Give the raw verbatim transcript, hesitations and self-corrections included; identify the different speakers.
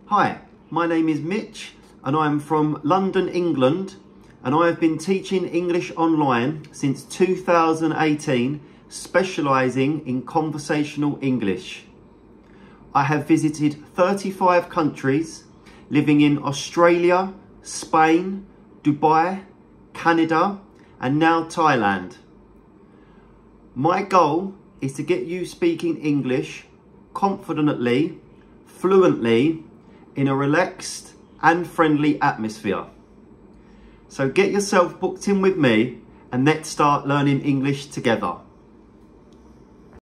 Speaker 1: Hi, my name is Mitch and I am from London, England, and I have been teaching English online since two thousand eighteen, specialising in conversational English. I have visited thirty-five countries, living in Australia, Spain, Dubai, Canada, and now Thailand. My goal is to get you speaking English confidently, fluently, in a relaxed and friendly atmosphere. So get yourself booked in with me and let's start learning English together.